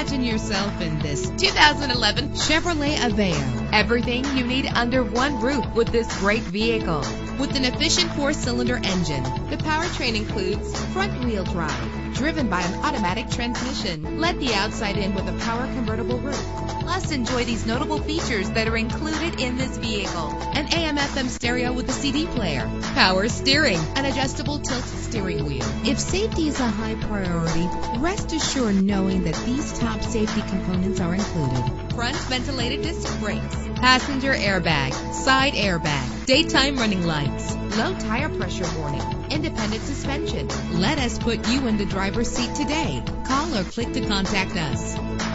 Imagine yourself in this 2011 Chevrolet Aveo. Everything you need under one roof with this great vehicle. With an efficient 4-cylinder engine, the powertrain includes front-wheel drive, driven by an automatic transmission. Let the outside in with a power convertible roof. Plus, enjoy these notable features that are included in this vehicle: an AM/FM stereo with a CD player, power steering, an adjustable tilt steering wheel. If safety is a high priority, rest assured knowing that these top safety components are included: front ventilated disc brakes, passenger airbag, side airbag, daytime running lights, low tire pressure warning, independent suspension. Let us put you in the driver's seat today. Call or click to contact us.